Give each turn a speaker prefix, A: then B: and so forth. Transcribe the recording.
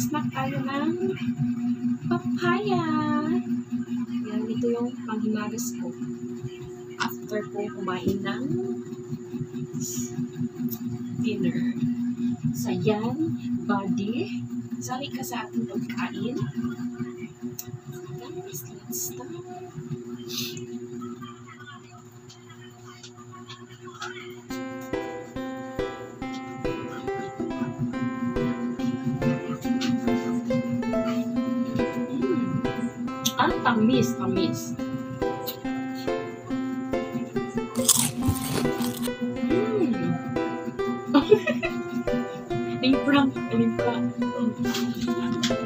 A: snack tayo ng papaya. Yan, ito yung panghimagas ko. After ko kumain ng dinner. So yan, buddy. Sali ka sa ating pagkain. Guys, let's start. Tamis. Limprank.